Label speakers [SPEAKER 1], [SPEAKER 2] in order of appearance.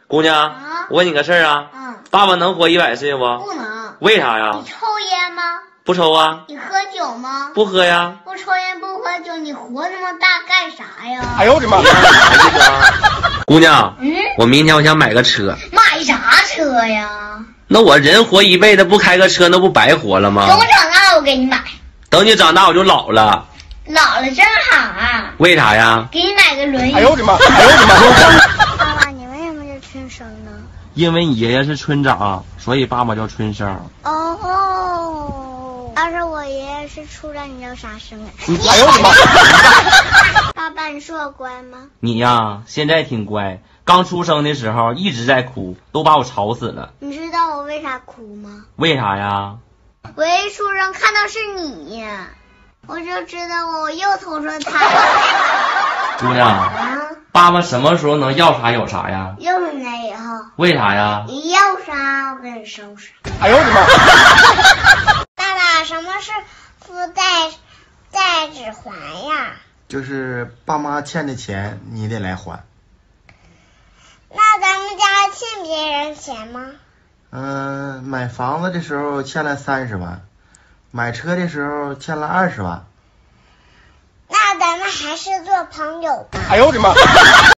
[SPEAKER 1] 姑娘，我问你个事儿啊，爸爸能活100岁不？
[SPEAKER 2] 不能。
[SPEAKER 1] 为啥呀？
[SPEAKER 2] 你抽烟吗？
[SPEAKER 1] 不抽啊。
[SPEAKER 2] 你喝酒吗？
[SPEAKER 1] 不喝呀。
[SPEAKER 2] 不抽烟不喝酒，你活那么大干啥呀？
[SPEAKER 3] 哎呦我的妈！
[SPEAKER 1] 姑娘，我明天我想买个车。
[SPEAKER 2] 买啥车呀？
[SPEAKER 1] 那我人活一辈子不开个车，那不白活了吗？
[SPEAKER 2] 等我长大我给你买。
[SPEAKER 1] 等你长大我就老了。
[SPEAKER 2] 老了正好啊。
[SPEAKER 1] 为啥呀？
[SPEAKER 2] 给你买个轮椅。
[SPEAKER 3] 哎呦我的妈！哎呦我的妈！
[SPEAKER 2] 爸爸，你为什么叫春生呢？
[SPEAKER 1] 因为你爷爷是村长，所以爸爸叫春生。
[SPEAKER 2] 哦，要是我爷爷是处长，你叫啥生啊？
[SPEAKER 3] 哎呦我的妈！
[SPEAKER 2] 爸爸，你说我乖吗？
[SPEAKER 1] 你呀，现在挺乖。刚出生的时候一直在哭，都把我吵死了。
[SPEAKER 2] 你知道我为啥哭吗？
[SPEAKER 1] 为啥呀？
[SPEAKER 2] 我一出生看到是你，我就知道我又投生胎。
[SPEAKER 1] 姑娘，爸爸什么时候能要啥有啥呀？
[SPEAKER 2] 要是你以后。
[SPEAKER 1] 为啥呀？
[SPEAKER 2] 你要啥我给你收拾。
[SPEAKER 3] 哎呦我的妈！
[SPEAKER 2] 爸爸，什么是父债子还呀？
[SPEAKER 4] 就是爸妈欠的钱你得来还。
[SPEAKER 2] 那咱们家欠别人钱吗？
[SPEAKER 4] 买房子的时候欠了30万，买车的时候欠了20万。
[SPEAKER 2] 那咱们还是做朋友吧。
[SPEAKER 3] 哎呦我的妈！